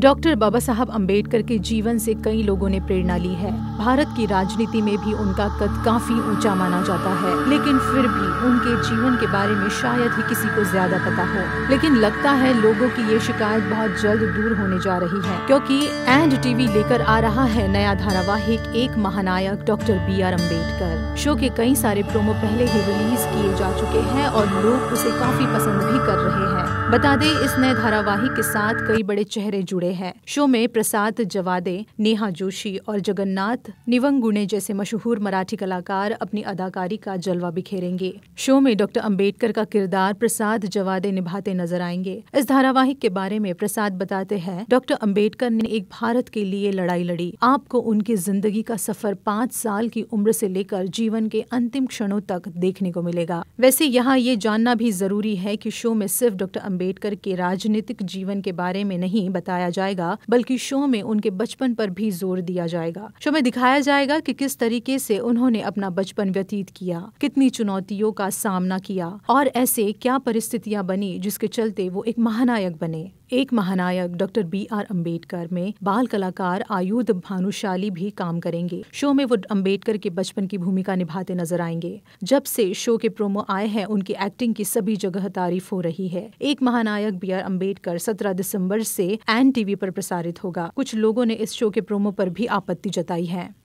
Doctor बाबा साहब अम्बेडकर के जीवन से कई लोगों ने प्रेरणा ली है। भारत की राजनीति में भी उनका कद काफी ऊंचा माना जाता है, लेकिन फिर भी उनके जीवन के बारे में शायद ही किसी को ज्यादा पता हो। लेकिन लगता है लोगों की ये शिकायत बहुत जल्द दूर होने जा रही है, क्योंकि एंड टीवी लेकर आ रहा है नया धारावाहिक एक महानायक डॉक्टर BR अम्बेडकर। शो के कई सारे प्रोमो पहले ही रिलीज किए जा चुके हैं और लोग उसे काफी पसंद भी कर रहे हैं। बता दें, इस नए धारावाहिक के साथ कई बड़े चेहरे जुड़े हैं। शो में प्रसाद जवादे, नेहा जोशी और जगन्नाथ निवंगुणे जैसे मशहूर मराठी कलाकार अपनी अदाकारी का जलवा बिखेरेंगे। शो में डॉक्टर अम्बेडकर का किरदार प्रसाद जवादे निभाते नजर आएंगे। इस धारावाहिक के बारे में प्रसाद बताते हैं, डॉक्टर अम्बेडकर ने एक भारत के लिए लड़ाई लड़ी। आपको उनकी जिंदगी का सफर 5 साल की उम्र से लेकर जीवन के अंतिम क्षणों तक देखने को मिलेगा। वैसे यहाँ ये जानना भी जरूरी है कि शो में सिर्फ डॉक्टर अम्बेडकर के राजनीतिक जीवन के बारे में नहीं बताया जाएगा, बल्कि शो में उनके बचपन पर भी जोर दिया जाएगा। शो में दिखाया जाएगा कि किस तरीके से उन्होंने अपना बचपन व्यतीत किया, कितनी चुनौतियों का सामना किया और ऐसे क्या परिस्थितियां बनी जिसके चलते वो एक महानायक बने। एक महानायक डॉक्टर BR अम्बेडकर में बाल कलाकार आयुध भानुशाली भी काम करेंगे। शो में वो अम्बेडकर के बचपन की भूमिका निभाते नजर आएंगे। जब से शो के प्रोमो आए हैं, उनकी एक्टिंग की सभी जगह तारीफ हो रही है। एक महानायक BR अम्बेडकर 17 दिसंबर से एंड टीवी पर प्रसारित होगा। कुछ लोगों ने इस शो के प्रोमो पर भी आपत्ति जताई है।